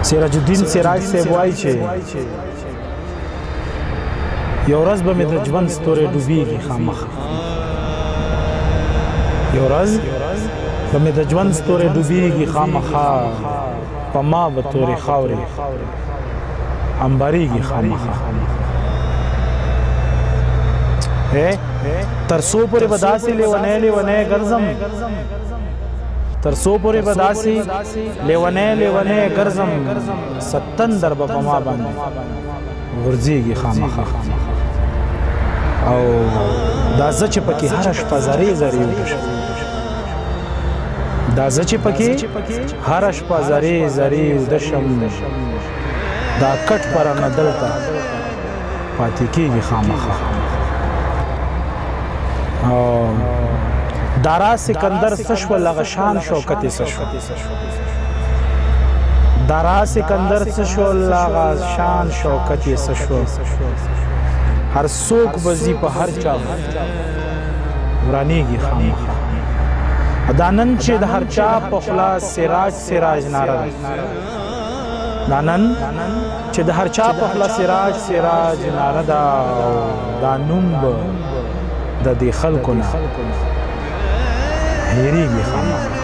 سراج الدین سراج صاحب وایي چې یو ورځ به مې د ژوند ستوري ډوبېږي خامخا یو ورځ به مې د ژوند ستوري ډوبېږي خامخا په ما به تورې خاورې انبارېږي خامخا تر څو پورې به داسې لیونی لیونی ګرځم تر څو پورې به داسې لیونی لیونی ګرځم ستندر به په ما باندې غورځېږي خامخا او دا زه چې پکې هره شپه زرې زرې ویده شم دا زه چې پکې هره شپه زرې زرې ویده شم دا کټ په رانه دلته پاتې کېږي خامخا دارا سکندر سشول لغشان شوکت سشول دارا سکندر سشول لغشان شوکت سشول هر سوک بزی په هر چا ورانیږي خامخا دانن چې د هر چا په خلاص سراج سراج ناره دانن چې د هر چا په خلاص سراج سراج ناره دا نوم به د دې خلکو نه هېرېږي خامخا